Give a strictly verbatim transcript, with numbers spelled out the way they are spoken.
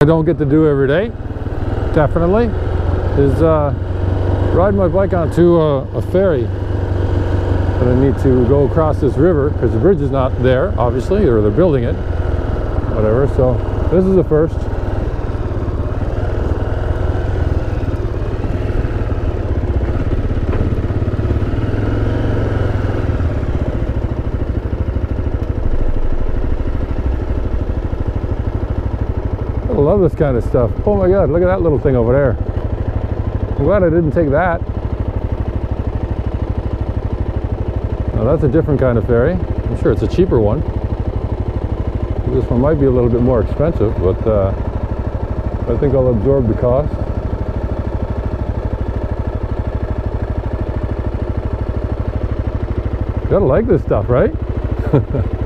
I don't get to do every day, definitely, is uh, ride my bike onto a, a ferry. But I need to go across this river because the bridge is not there, obviously, or they're building it, whatever. So this is the first. I love this kind of stuff. Oh my God, look at that little thing over there. I'm glad I didn't take that. Now that's a different kind of ferry. I'm sure it's a cheaper one. This one might be a little bit more expensive, but uh, I think I'll absorb the cost. Gotta like this stuff, right?